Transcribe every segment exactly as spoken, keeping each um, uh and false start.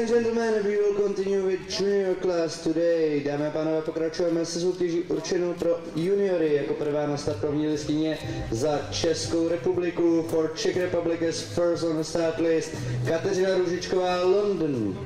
and gentlemen, we will continue with junior class today. Dámy a pánové, pokračujeme se soutěží určenou pro juniory. Jako prvá na startovní listině za Českou republiku for Czech Republic is first on the start list Kateřina Růžičková, London.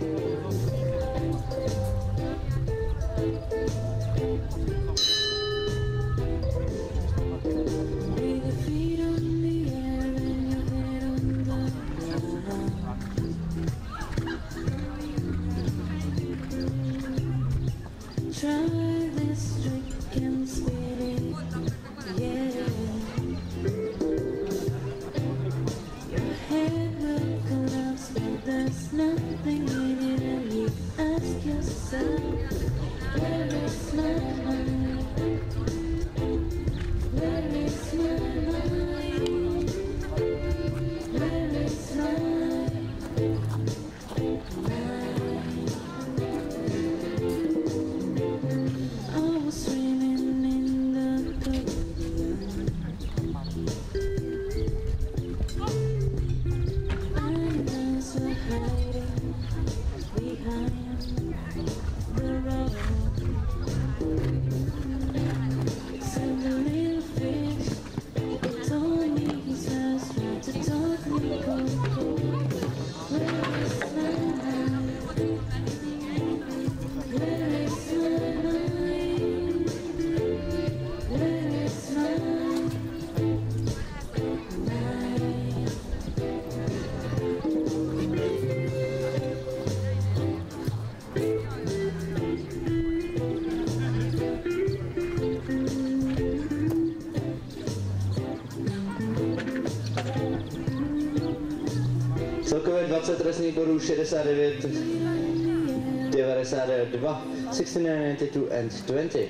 Celkově dvacet trestných bodů, šedesát devět, devadesát dva, šedesát devět, devadesát dva and dvacet.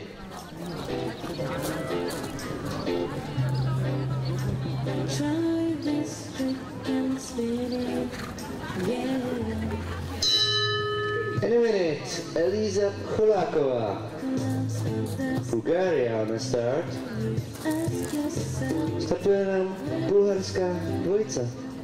In a minute, Eliza Choláková, Bulgaria on the start. Startuje nám bulharská dvojice.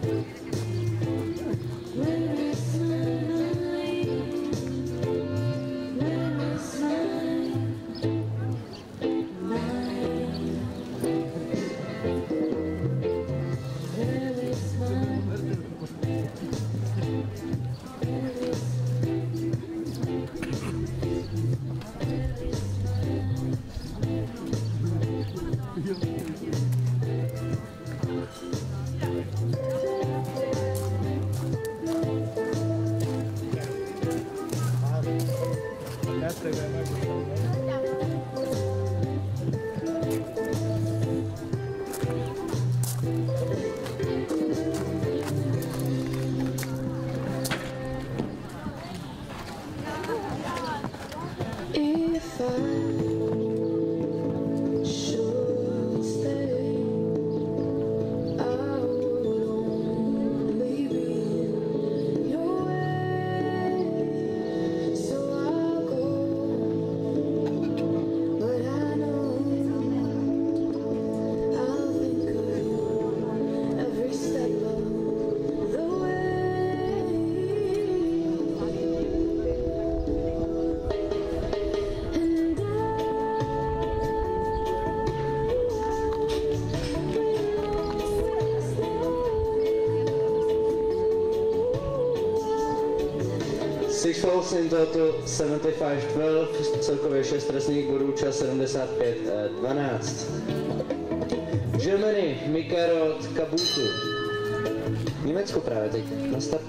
Six falls in total, sedmdesát pět dvanáct, celkově šest trestných bodů, čas sedmdesát pět dvanáct. Germany, Mikarot Kabutu. Německo právě teď na startu.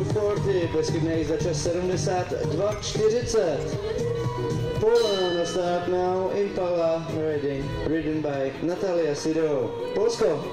čtyřicet, bezchybný za čas sedmdesát dva čtyřicet. Poland na start now, Impala riding, ridden by Natalia Sido. Polsko.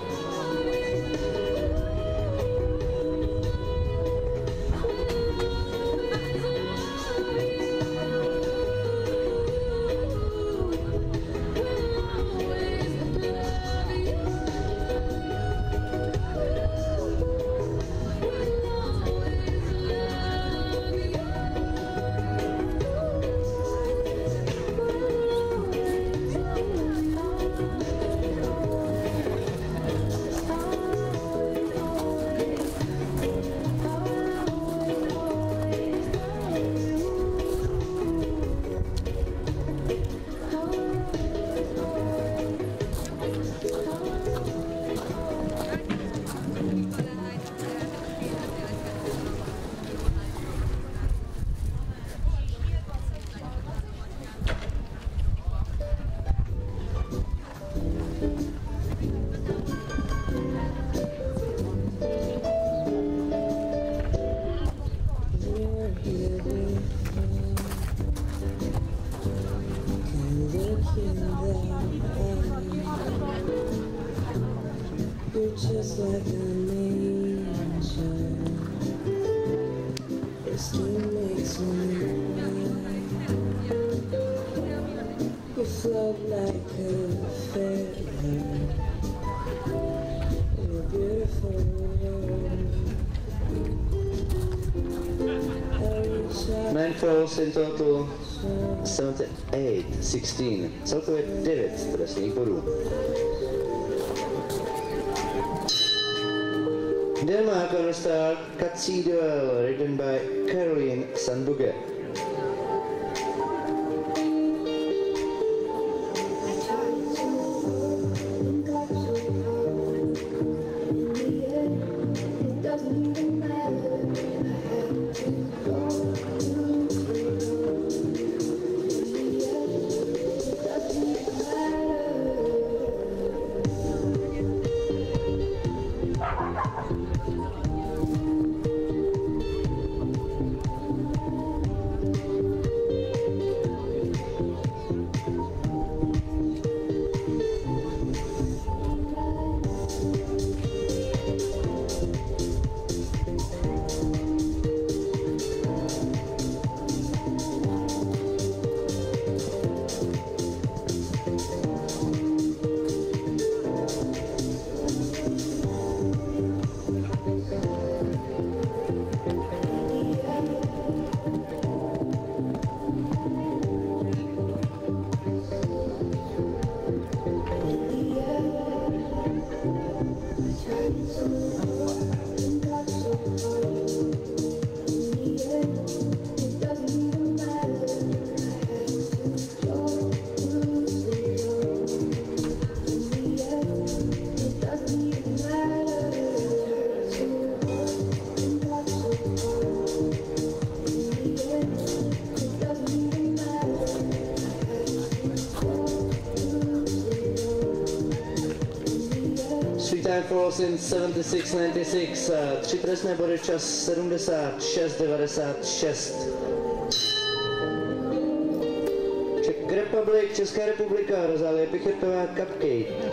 Just like an angel, it still makes me cry. You float like a feather in a beautiful world. Man falls in total seventy-eight sixteen, celkově devět trestných bodů. Denmark on the start, Katsi Duel, ridden by Caroline Sandbuge. Time falls in seventy-six ninety-six, uh, tři trestné body, čas sedmdesát šest devadesát šest. Czech Republic, Česká republika, Rozálie Pichertová, Cupcake.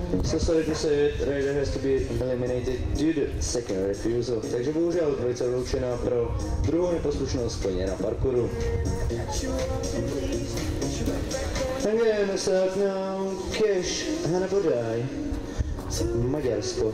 So sorry to say it, rider has to be eliminated due to second refusal. Takže bohužel dvojice vyloučená pro druhou neposlušnost koně na parkouru. Again, start now, Cash, Hanna Bodaj, Maďarsko.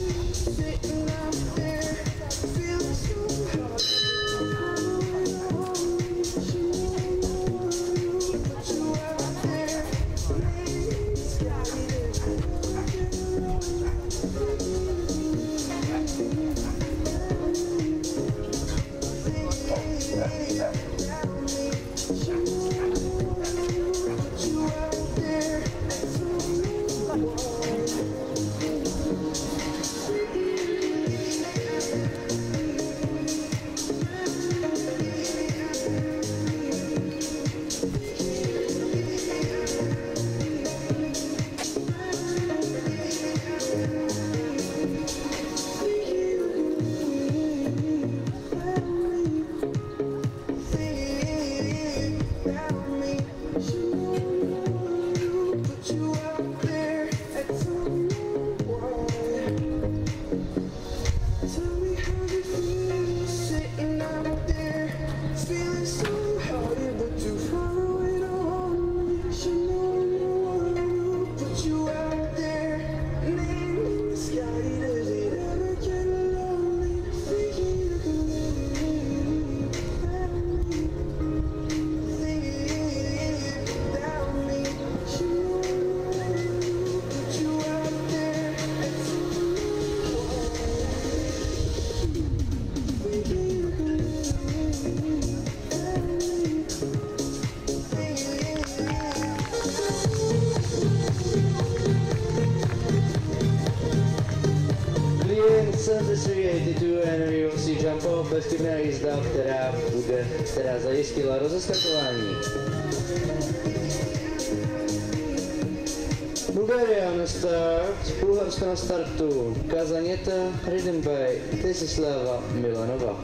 sedmdesát dva and we will see jump off, bezchybná jízda, která bude, která zajistila rozeskakování. Bulgaria na start, Bulharsko na startu, Kazaněta, ridden by Tesislava Milanova.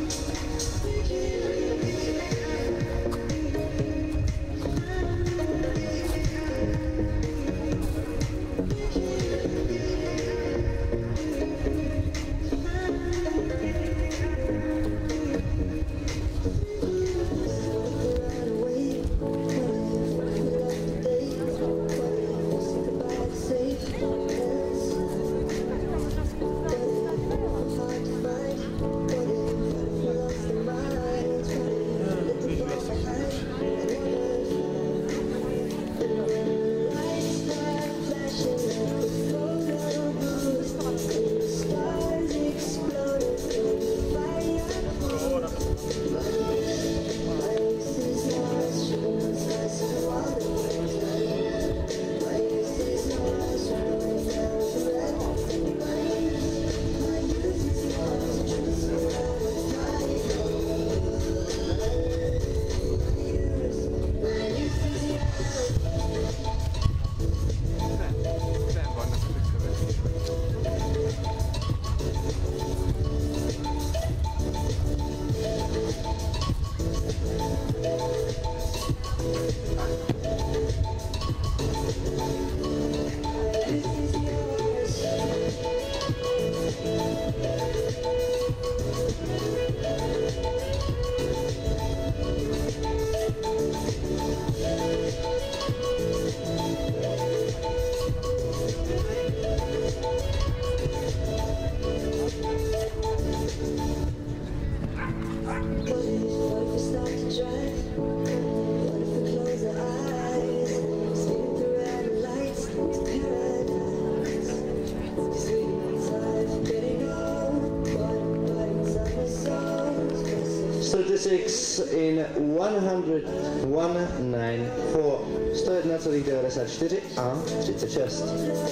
thirty-six in one hundred one ninety-four, sto jedna celá devadesát čtyři a třicet šest.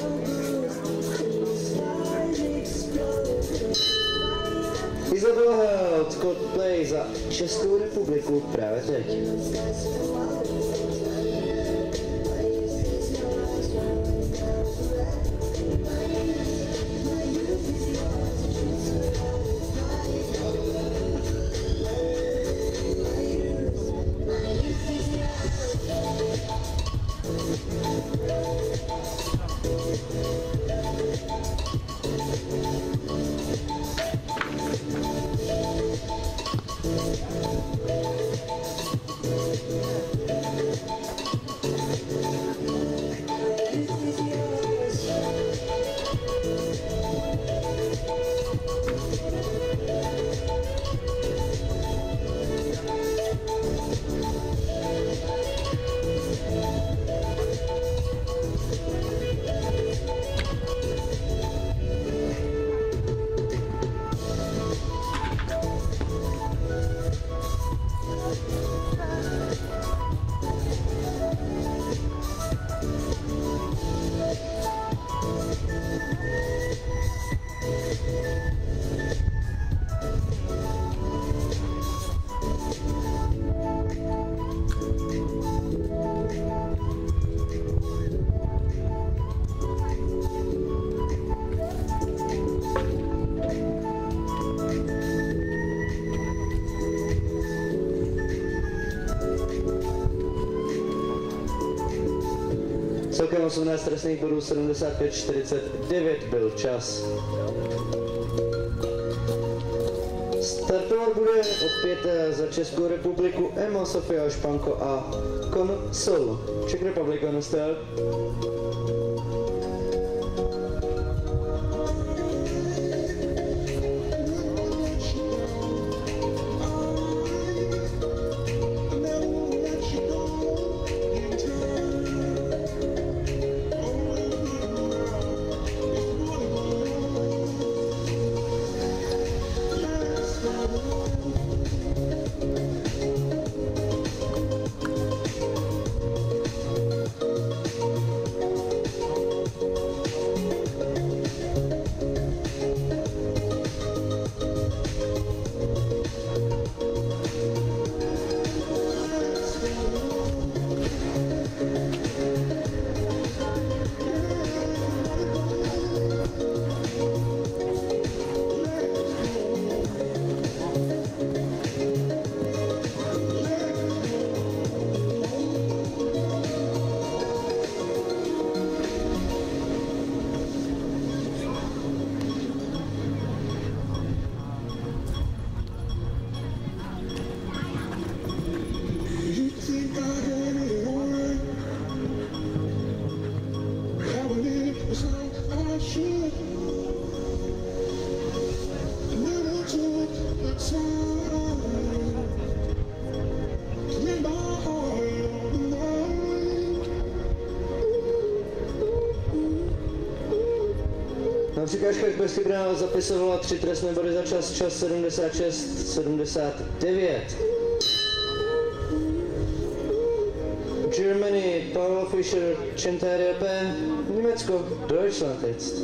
Isabel Held, Coldplay za Českou republiku právě teď. Thank you. celkem osmnáct trestných bodů, sedmdesát pět čtyřicet devět byl čas. Startovat bude opět za Českou republiku Emil, Sofia Španko a Konsol. Czech Republic on the start. Na překážkách bez chyba zapisovala tři trestné body za čas, čas sedmdesát šest sedmdesát devět. Germany, Paul Fischer, Čentár P, Německo, Deutschland jetzt.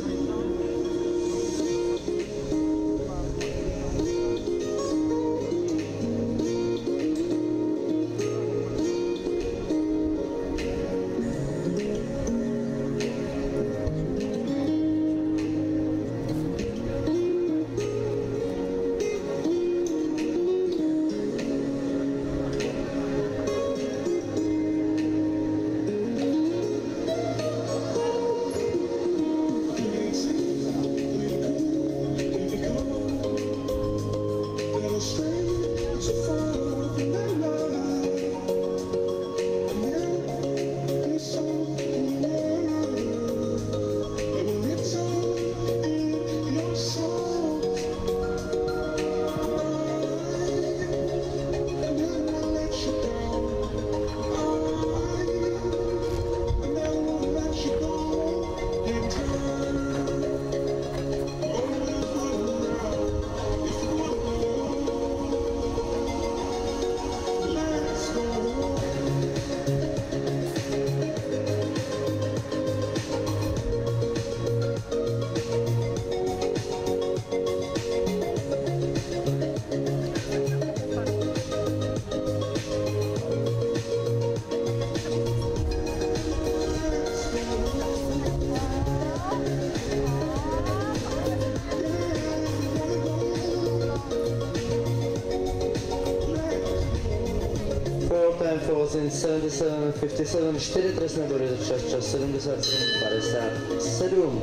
Time falls in sedmdesát sedm padesát sedm, čtyři trestné body za čas, čas sedmdesát sedm padesát sedm.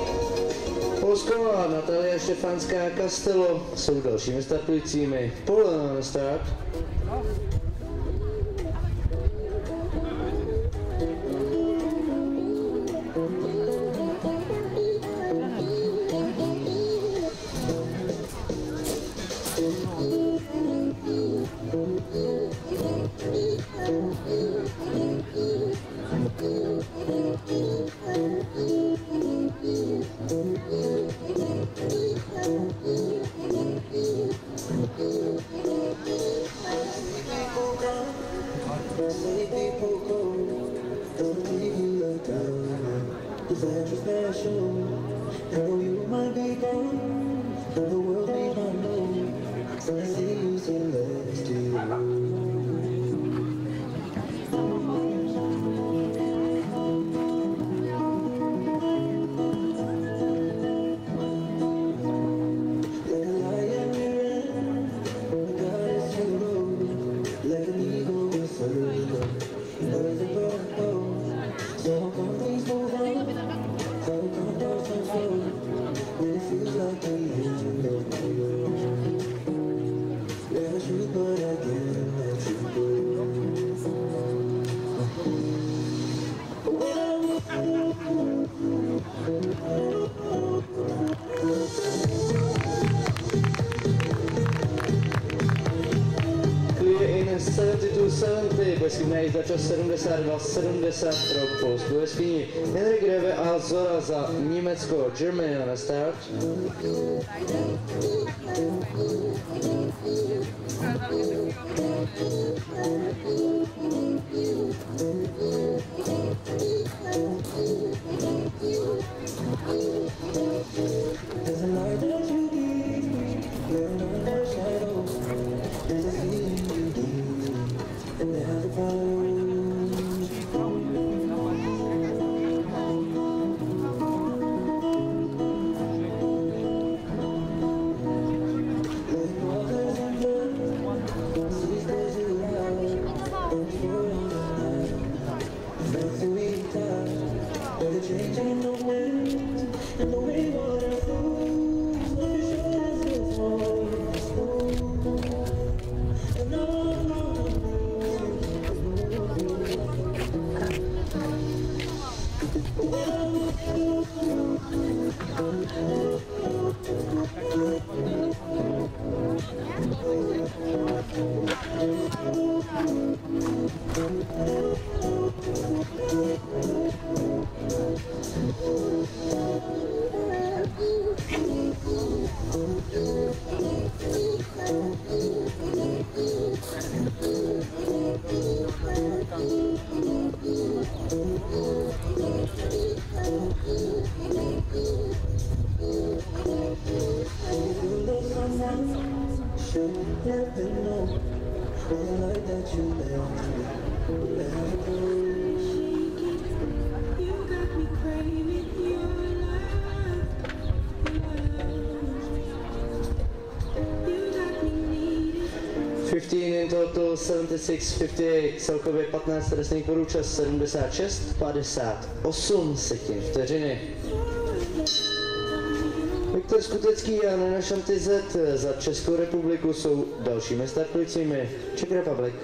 Polsko a Natalia Štěfánská Castello jsou dalšími startujícími. Polen na start. So Pleským za čas sedmdesát dva sedmdesát pro polskou jeskyni. Henrik Greve a Zora za Německo. Germany na start. fifteen in total, seventy-six fifty-eight, celkově patnáct trestných bodů, čas sedmdesát šest padesát osm setin vteřiny. Viktor Skutecký a Nena Šantizet za Českou republiku jsou dalšími startujícími. Czech Republic.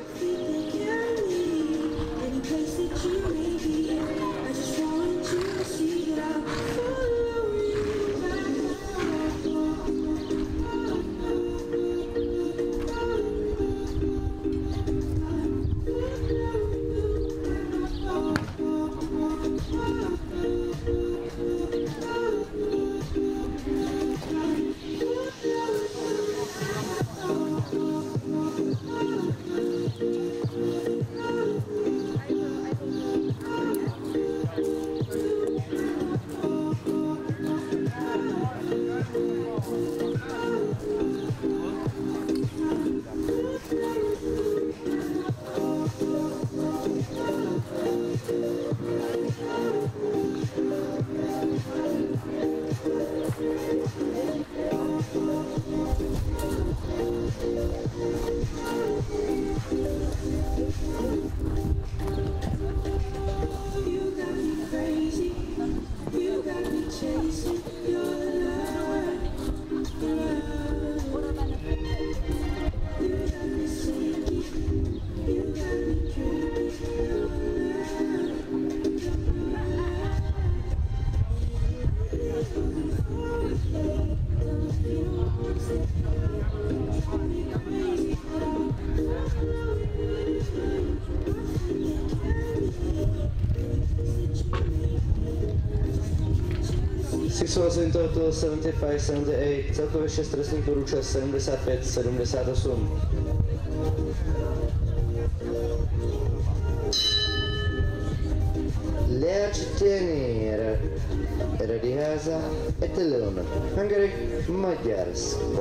Six was in total, seventy-five seventy-eight, celkově šest trestných bodů, čas sedmdesát pět sedmdesát osm. Lea Ciceni, Radiháza, Etelon, Hungary, Maďarsko.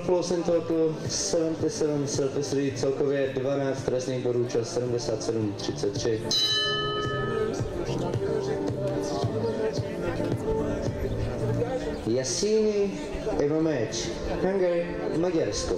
falls in total sedmdesát sedm self-three, celkově dvanáct trestných bodů, čas sedmdesát sedm třicet tři. Jasíny Eva Meč, Hungary, Maďarsko.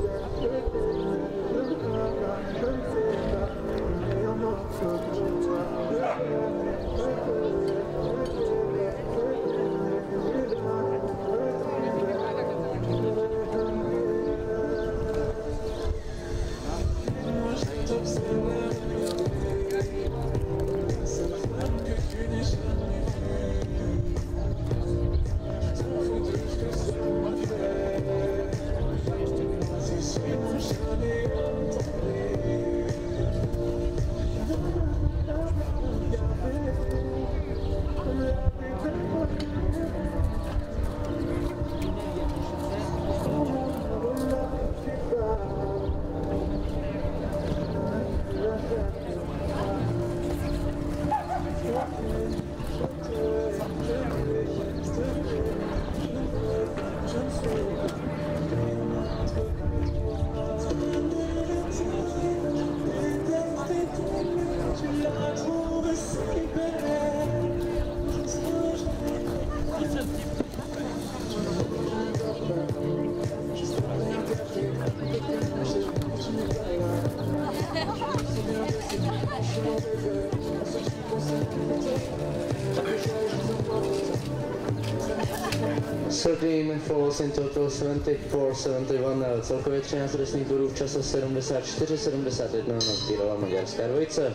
thirteen falls in total seventy-four seventy-one, celkově třináct trestných bodů v čase sedmdesát čtyři sedmdesát jedna nazbírala maďarská dvojice.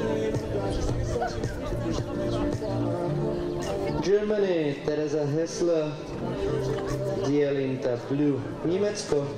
Germany, Teresa Hessler, Dielinta Blue, Německo.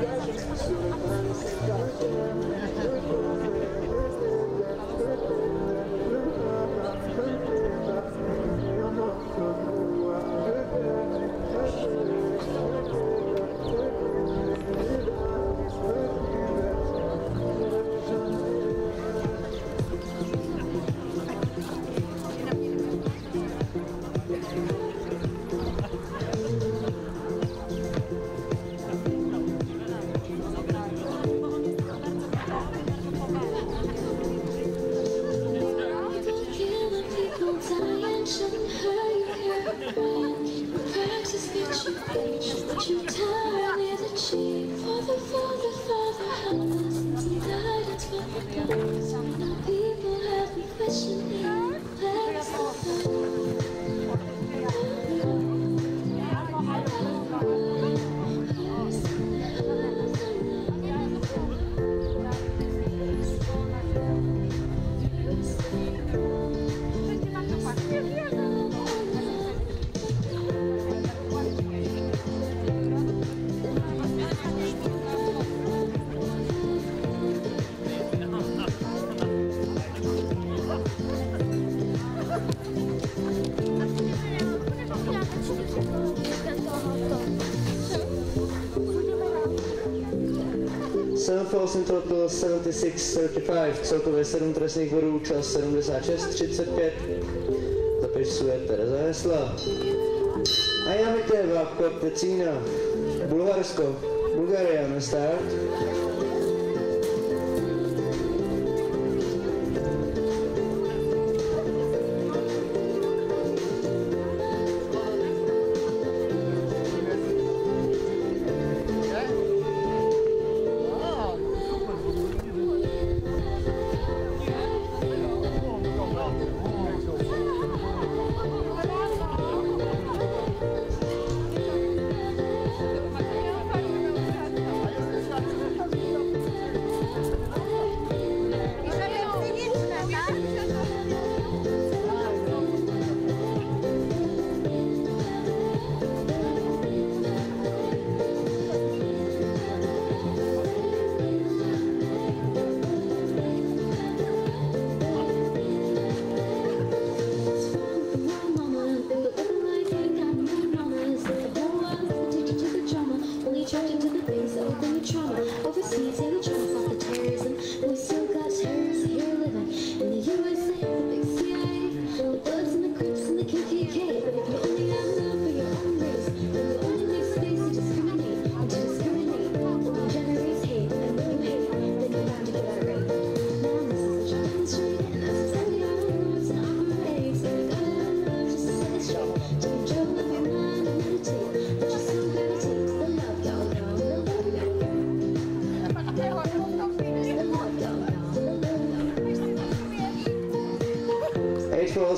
seven falls in total seventy-six thirty-five, celkově sedm trestných bodů, čas sedmdesát šest třicet pět, zapisuje Teresa Hessler. A Jamiteva Koptecina, Bulharsko, Bulgaria na start.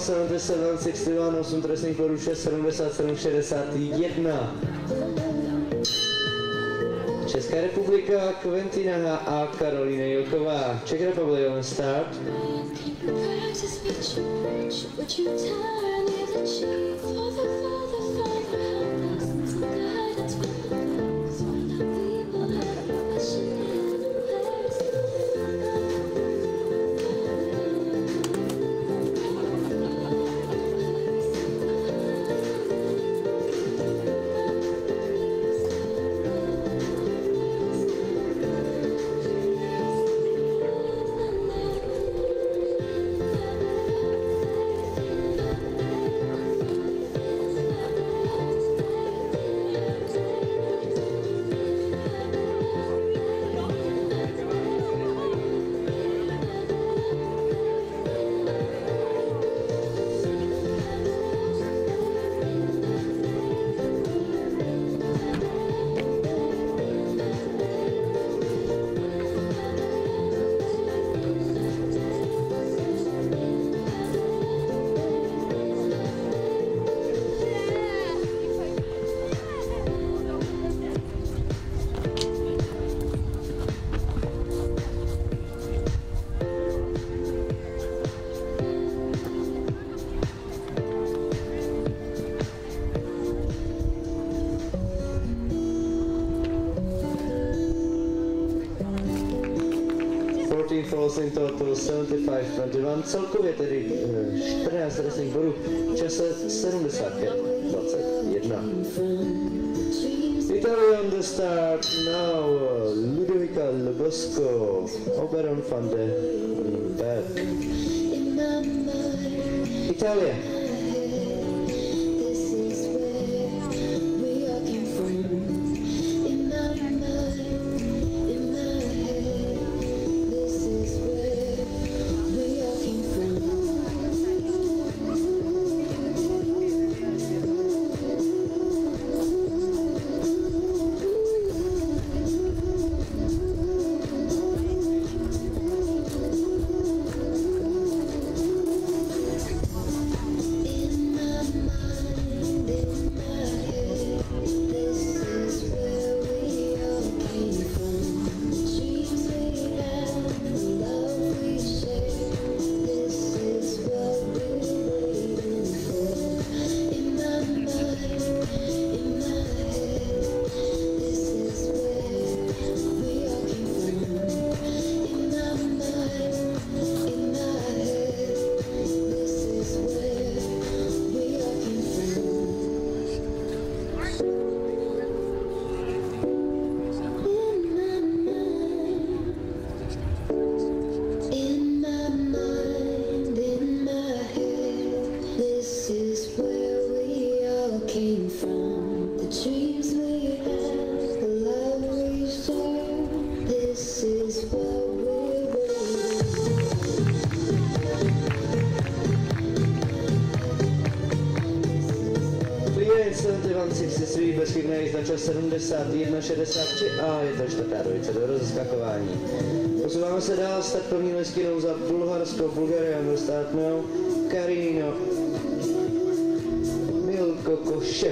sedmdesát sedm, šedesát jedna, osm trestných bodů, šest sedmdesát sedm, šedesát jedna. Česká republika, Kventina H. a Karolína Jilková. Czech Republic on start. fourteen falls in total, sedmdesát pět twenty-one, celkově tedy čtrnáct trestných bodů, v čase sedmdesát pět dvacet jedna. Italy on the start, now Ludovica Lubosco, Oberon van de Berg. Itálie. Bezchybné jízda čas sedmdesát jedna šedesát tři a je to čtvrtá dvojice do rozeskakování. Posouváme se dál, start první listinou za Bulharsko, Bulgaria, no start now, Karino, Milko Košev.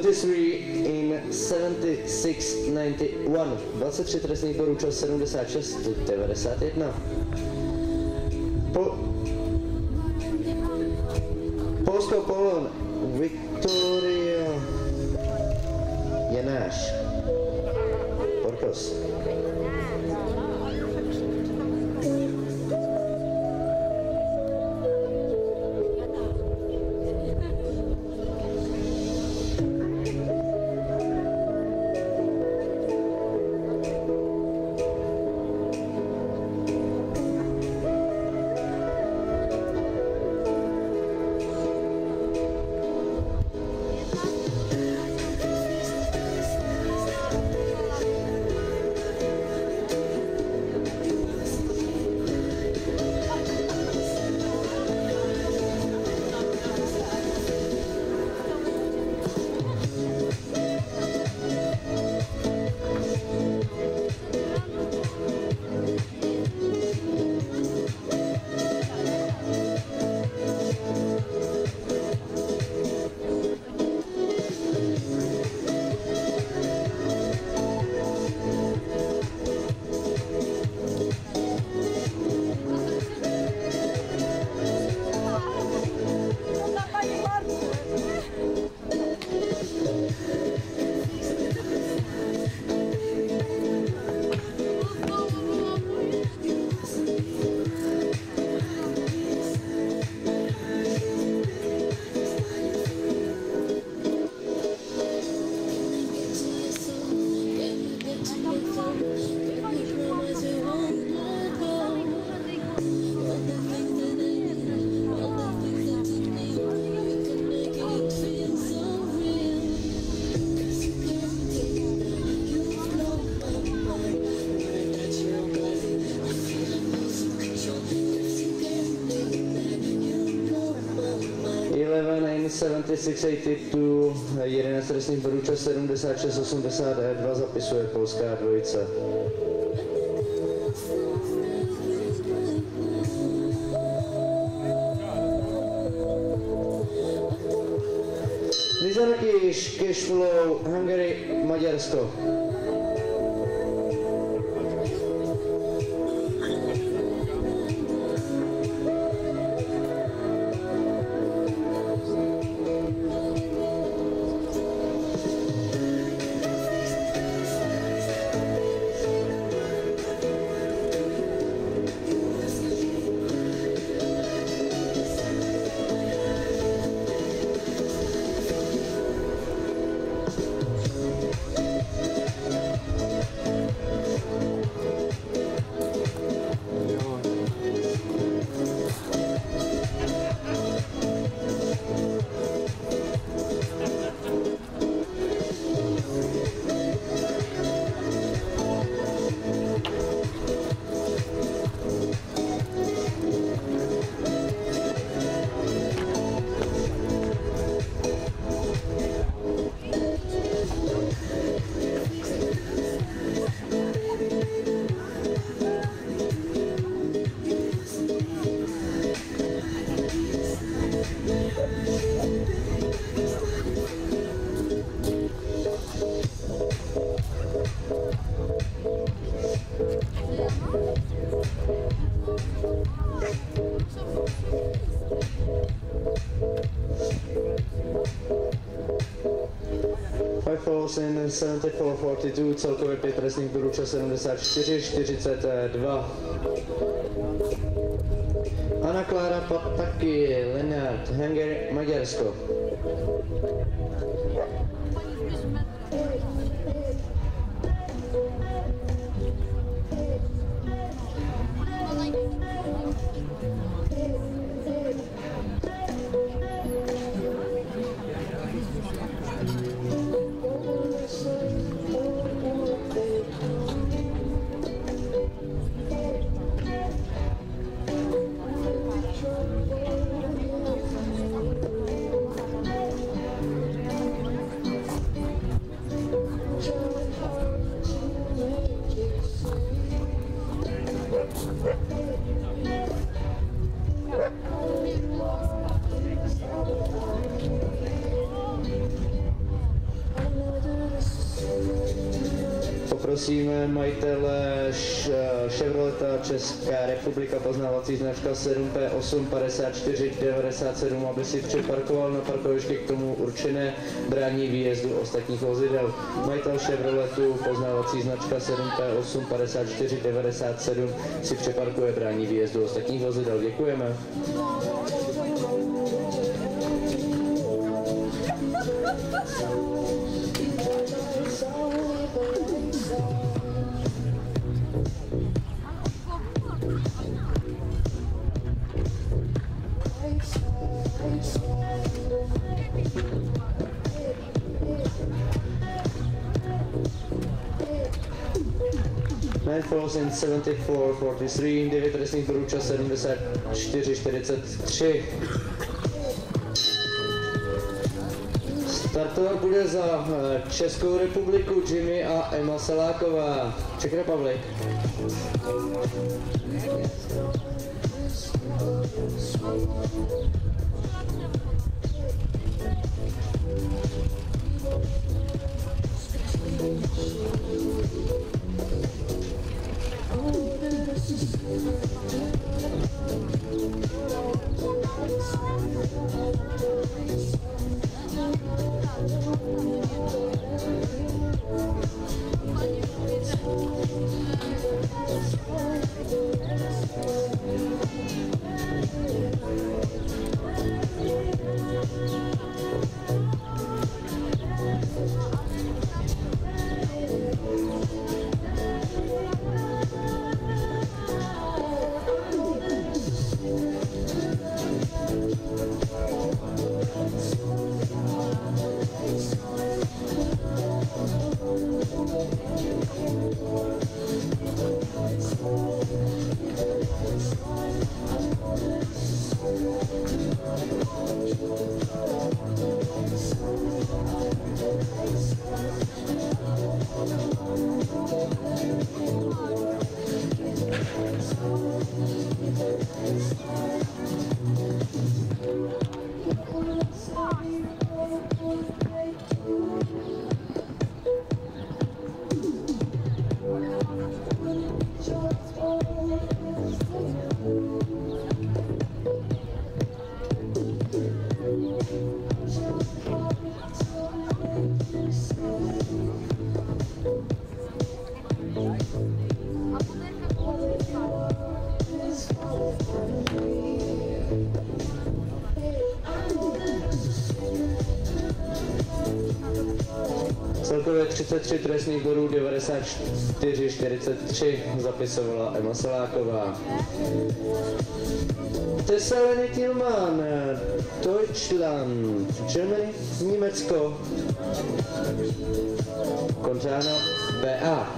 twenty-three in seventy-six ninety-one. dvacet tři trestných bodů, čas sedmdesát šest devadesát jedna. Po... Polsko Polon Victoria Janáš. Porkos. seventy-six eighty-two, jedenáct trestných bodů, čas sedmdesát šest osmdesát dva, zapisuje polská dvojice. Lizarkiš, Cashflow, Hungary, Maďarsko. Falls in seventy-four forty-two, celkově pět trestných bodů, čas sedmdesát čtyři čtyřicet dva. Anna Klára Pataki, Lenard, Hungary, Maďarsko. Prosíme majitele Chevroleta Česká republika, poznávací značka sedm P osm padesát čtyři devadesát sedm, aby si připarkoval na parkovišti k tomu určené, brání výjezdu ostatních vozidel. Majitel Chevroletu, poznávací značka sedm P osm padesát čtyři devadesát sedm, si připarkuje, brání výjezdu ostatních vozidel. Děkujeme. nine falls in seventy-four forty-three, devět trestných bodů, čas sedmdesát čtyři čtyřicet tři. Startovat bude za Českou republiku Jimmy a Emma Saláková. Czech Republic. Celkově třicet tři trestných bodů, devadesát čtyři čtyřicet tři zapisovala Emma Saláková. Tesalony Tillmann, Deutschland, Germany, Německo. Končáno B A.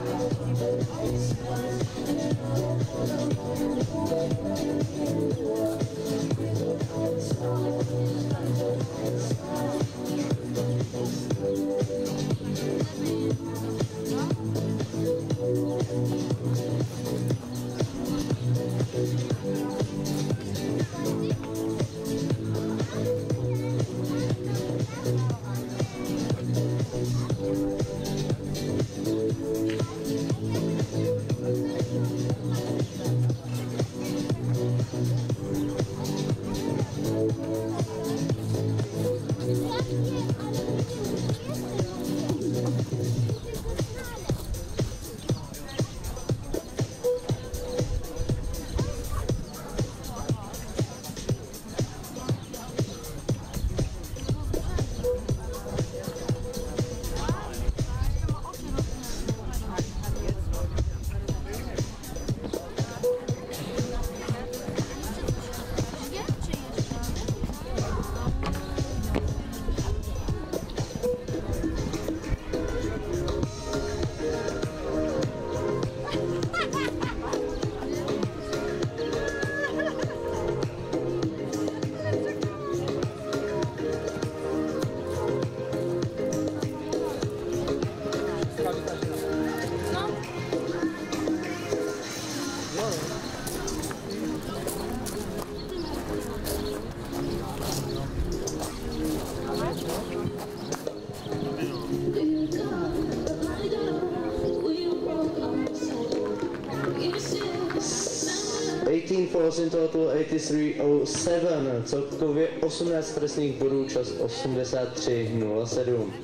falls in total eighty-three oh seven, celkově osmnáct trestných bodů, čas osmdesát tři nula sedm.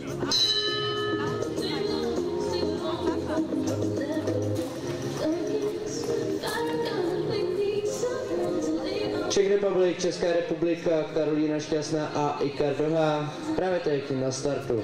Czech Republic, Česká republika, Karolína Šťastná a Ikar Doha právě teď na startu.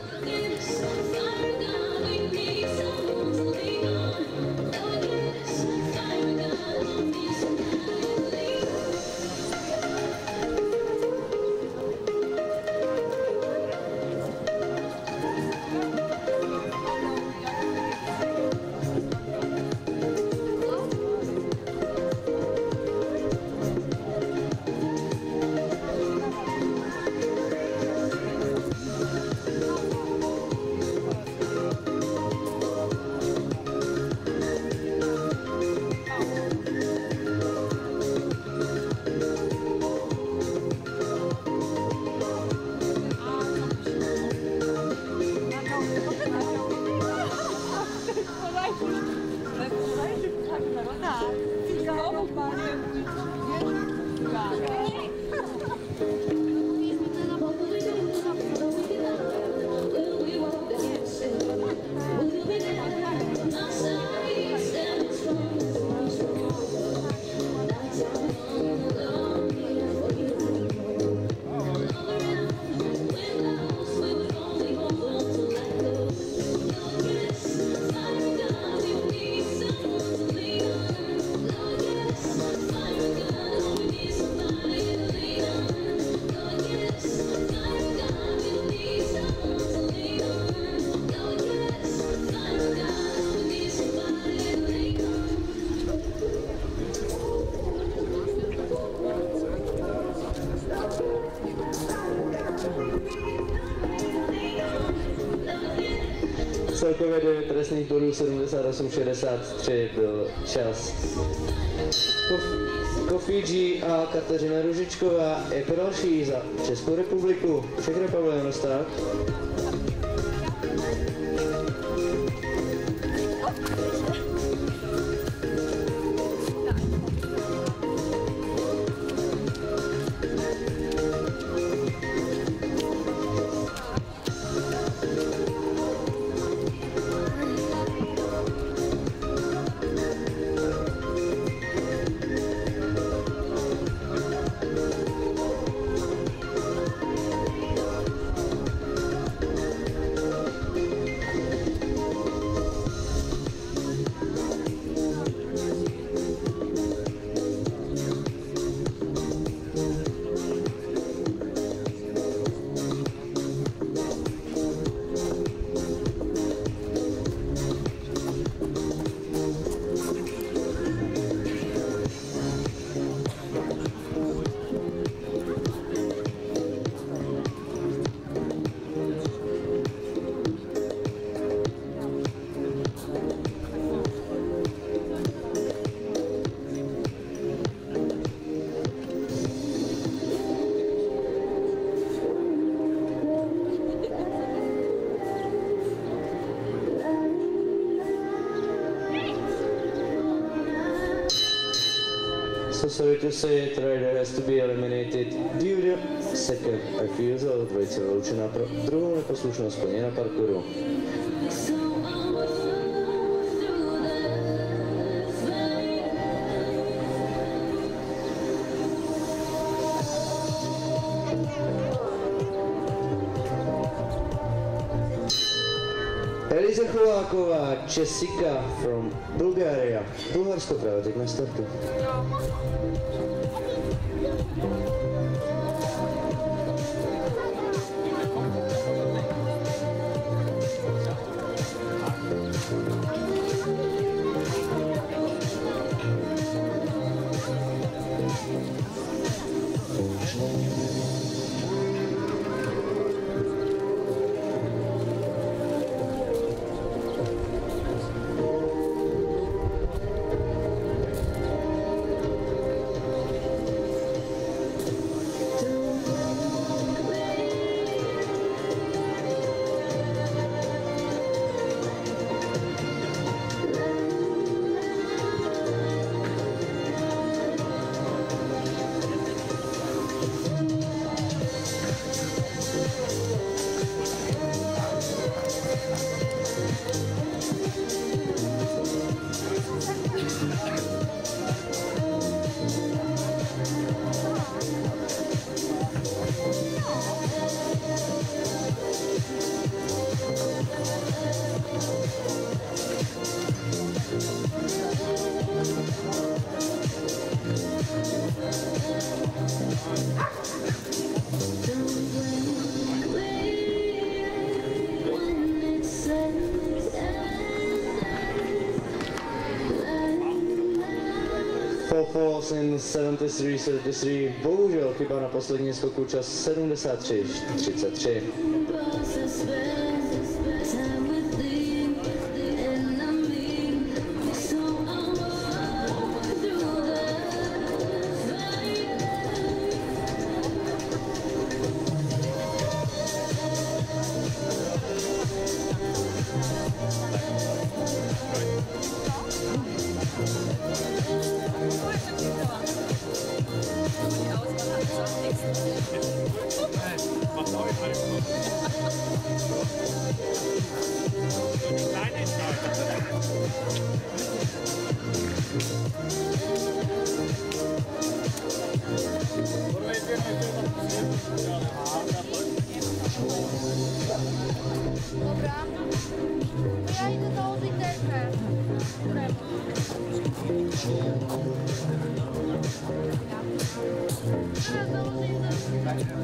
Celkově devět trestných bodů, sedmdesát osm šedesát tři byl čas. Kofíji a Kateřina Ružičková jako další za Českou republiku. Czech Republic na start. So sorry to say it, rider has to be eliminated due to second refusal. Dvojice vyloučená pro druhou neposlušnost koně na parkouru. Eliza Chováková, Jessica from Bulgaria. Bulharsko právě teď na startu. All falls in sedmdesát tři třicet tři. Bohužel chyba na poslední skoku, čas sedmdesát tři třicet tři. Dobra. Ja idę założyć deskę. Teraz założyć deskę.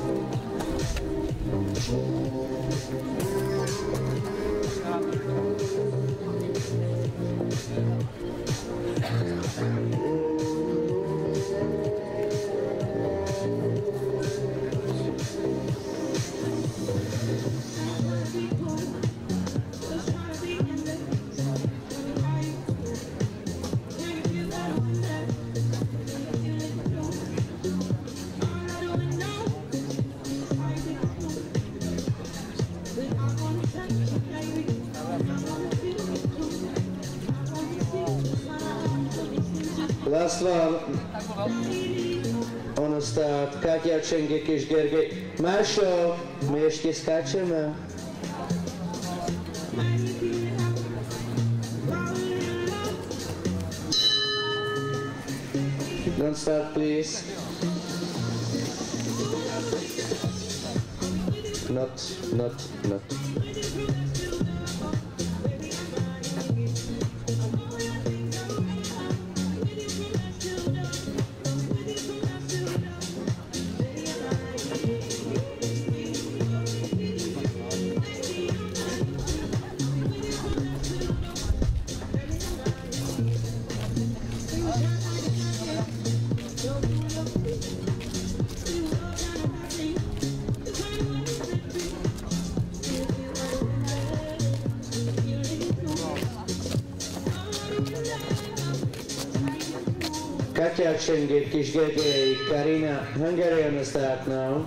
Last one. On start. Katia Čengikiš Gergej. Mášo, my ještě skáčeme. Don't start, please. Not, not, not. Katia Čengikiš Gergej, Karina, Hungary on the start now.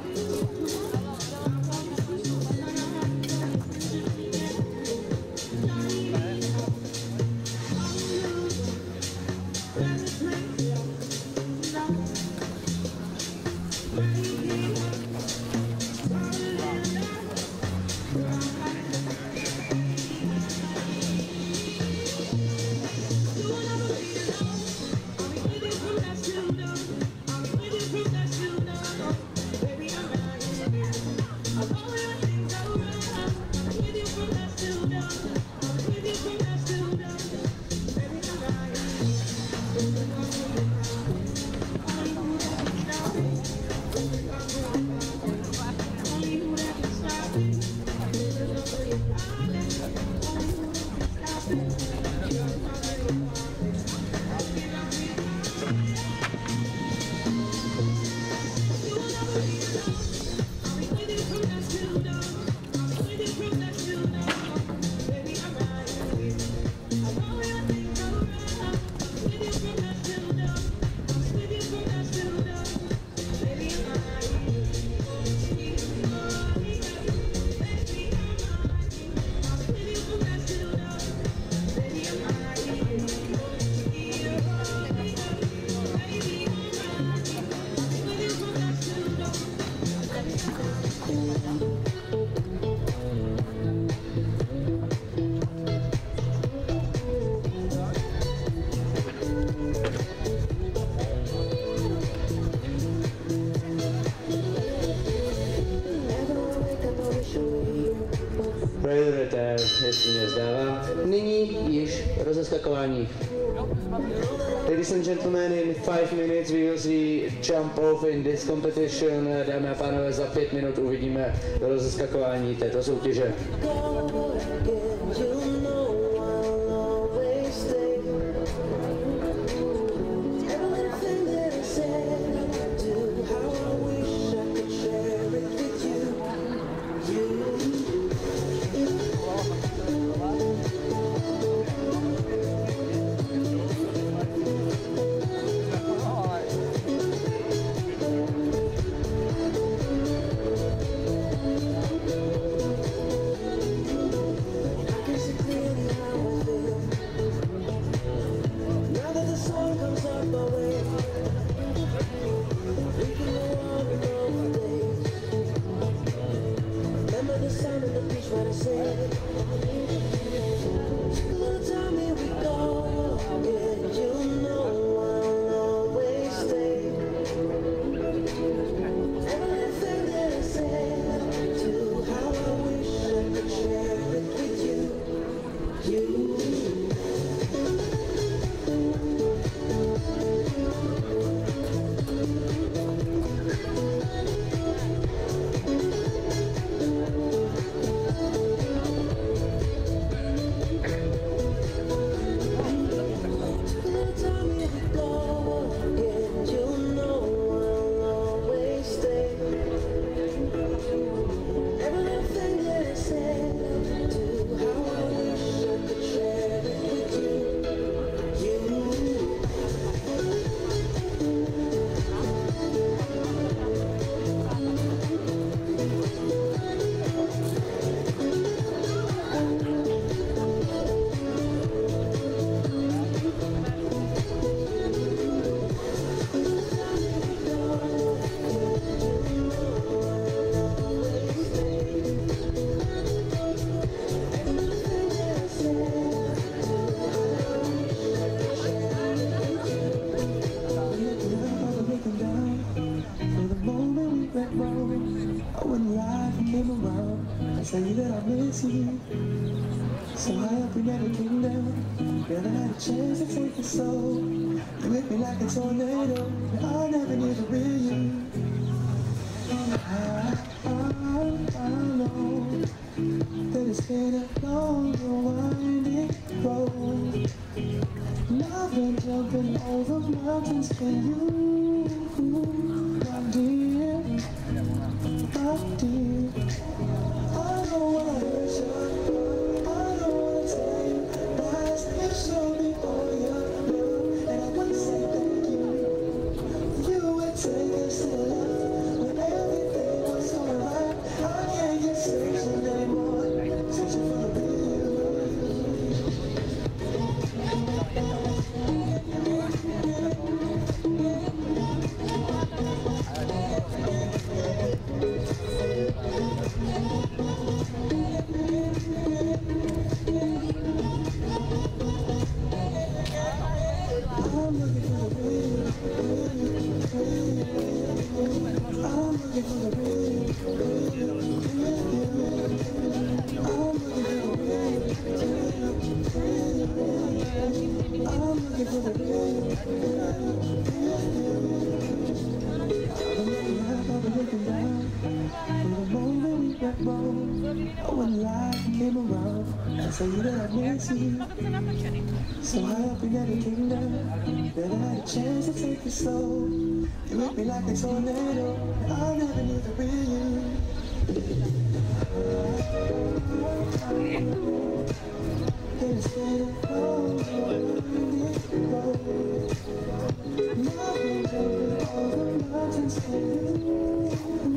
Predator, jestli mě zdává. Nyní již rozeskakování. Ladies and gentlemen, in five minutes we will see jump off in this competition. Dámy a pánové, za pět minut uvidíme rozeskakování této soutěže. Never Say that I miss you. So high up we never came down. Never had a chance to take it slow. You hit me like a tornado. I never knew the real you. I, I, I know that it's been a long, winding road. And I've been jumping over mountains for you, my dear, my dear. I know what I wish I, I know what I tell you. Last you showed me all your love, and I would say thank you. You would take us to the left when everything was alright. I can't get searching anymore, searching for the real. Say that I miss you. So high up we never came down. Never had a chance to take it slow. You hit me like a tornado. I never knew the real you. Then it's been a long, winding road. Now I've been jumping over mountains for you.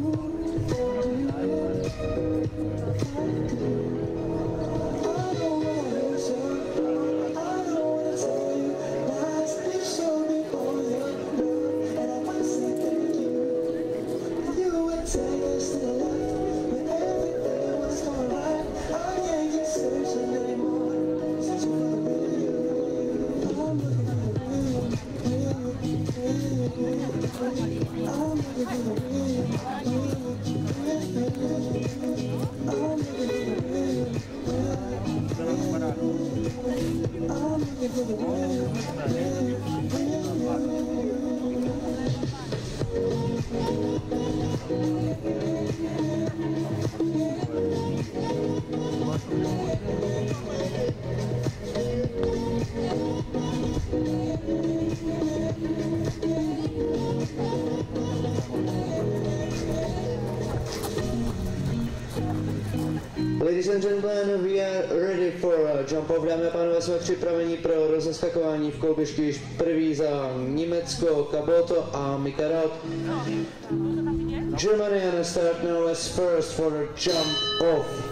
Ladies and gentlemen, we are ready for a jump off. Dámy a pánové, jsme připraveni pro rozeskakování v kolběžky. Již první za Německo, Kaboto a Mika Raut. Germany on the start now as first for the jump off.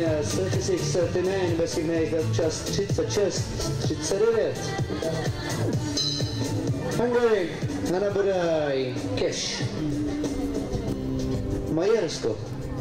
thirty-six thirty-nine designated čas třicet šest třicet devět. Hungary, Hanna Bodaj, Cash. Majersko.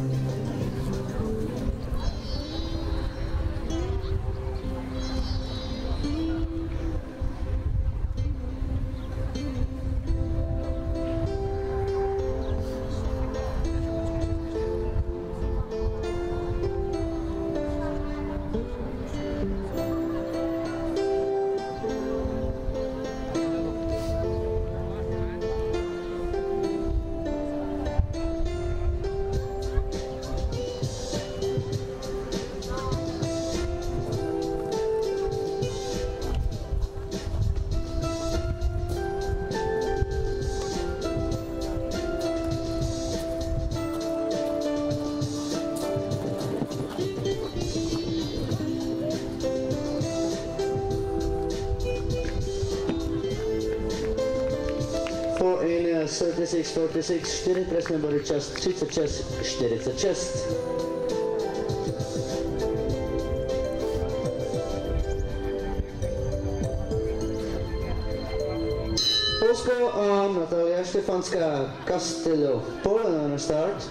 In thirty-six forty-six, čtyři trestné body, čas třicet šest čtyřicet šest. Polsko a Natalia Štefanská, Castillo, Poland on a start.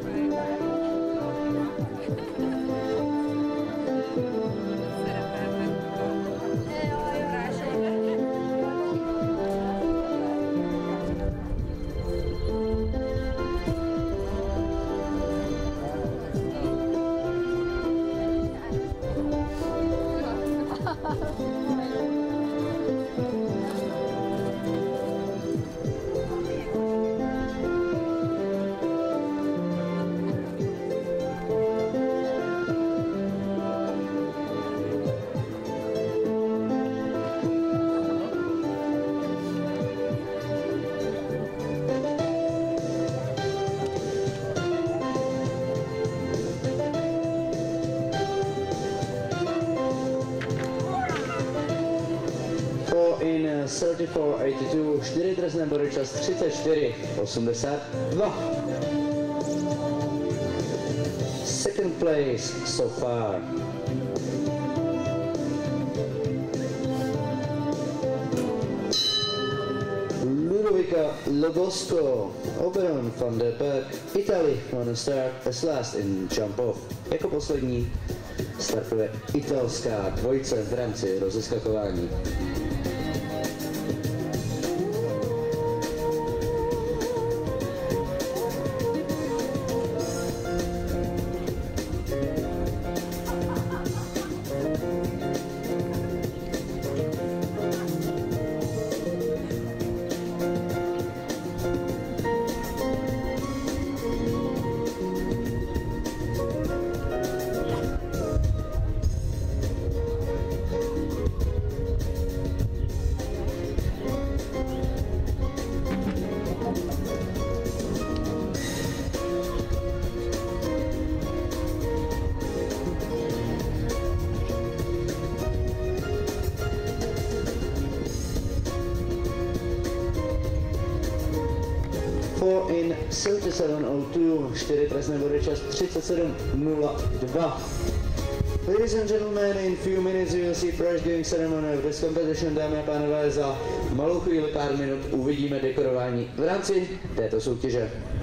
In thirty-four eighty-two, čtyři trestné body, čas třicet čtyři osmdesát dva. Second place so far. Ludovika Lobosko, Oberon van der Berg, Italy on a start as last in jump off. Jako poslední startuje italská dvojice v rámci rozeskakování. four in thirty-seven oh two, čtyři trestné body, čas třicet sedm nula dva. Ladies and gentlemen, in few minutes you will see prize giving ceremony of this competition. Dámy a pánové, za malou chvíli, pár minut uvidíme dekorování v rámci této soutěže.